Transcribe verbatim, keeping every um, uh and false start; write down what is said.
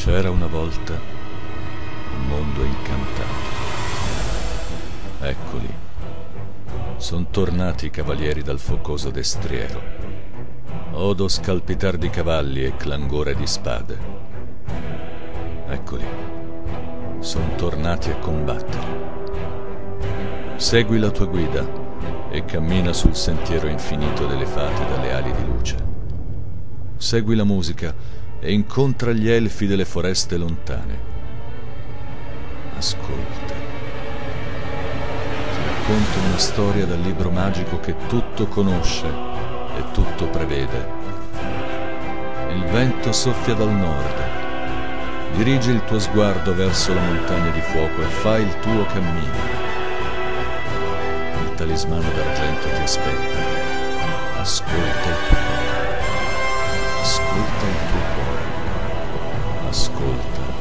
C'era una volta un mondo incantato. Eccoli, son tornati i cavalieri dal focoso destriero. Odo scalpitar di cavalli e clangore di spade. Eccoli, son tornati a combattere. Segui la tua guida e cammina sul sentiero infinito delle fate dalle ali di luce. Segui la musica e incontra gli elfi delle foreste lontane. Ascolta. Ti racconto una storia dal libro magico che tutto conosce e tutto prevede. Il vento soffia dal nord. Dirigi il tuo sguardo verso la montagna di fuoco e fai il tuo cammino. Il talismano d'argento ti aspetta. Ascolta il tuo cuore. Ascolta il tuo cuore. Ascolta